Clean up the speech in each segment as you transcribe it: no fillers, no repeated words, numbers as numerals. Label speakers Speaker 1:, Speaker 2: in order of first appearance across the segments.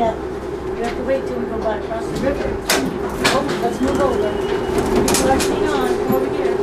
Speaker 1: yet. You have to wait till we go by across the river. Oh, let's move over. Put our thing on. Come over here.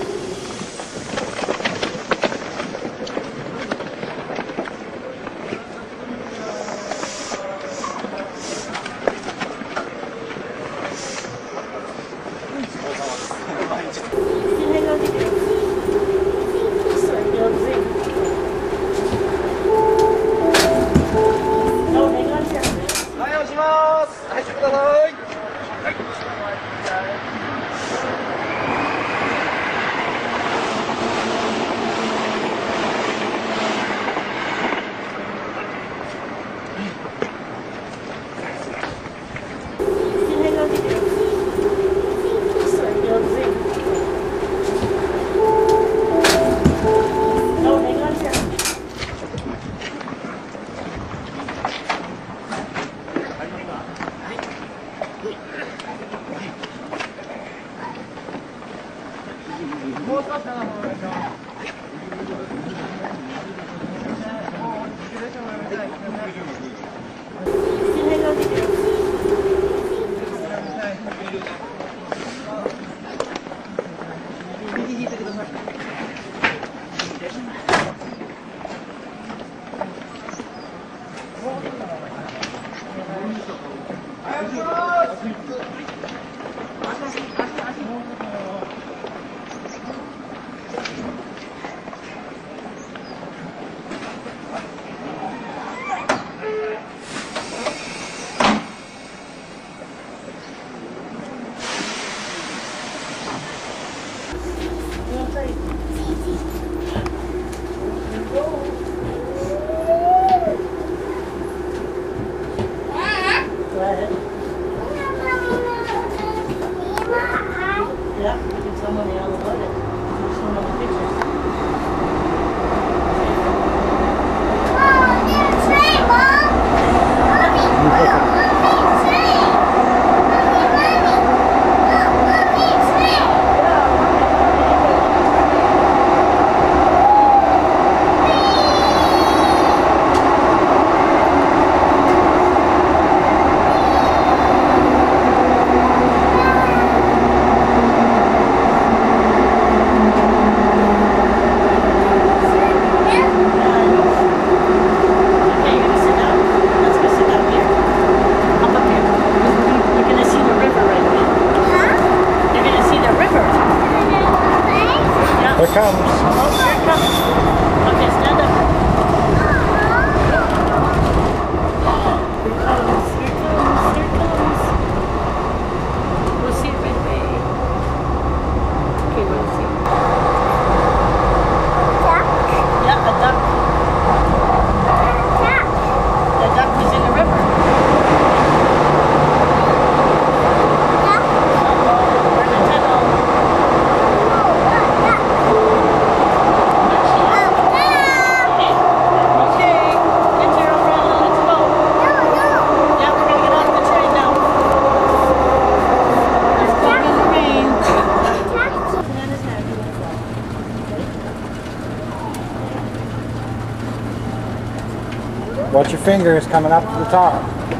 Speaker 1: Yeah, you can tell mommy all about it. There's so many pictures.
Speaker 2: Oh, there's a train, Mom! Mommy, train! Mommy, train!
Speaker 3: Here it comes.
Speaker 1: Oh, here it comes. Okay, stand up. Here it comes, here it comes, here it comes. We'll see it right away. Okay, we'll see.
Speaker 2: Duck?
Speaker 1: Yeah, a duck.
Speaker 2: Duck.
Speaker 1: The duck was in the river.
Speaker 2: Duck.
Speaker 1: We're in the tunnel.
Speaker 3: Watch your fingers coming up to the top.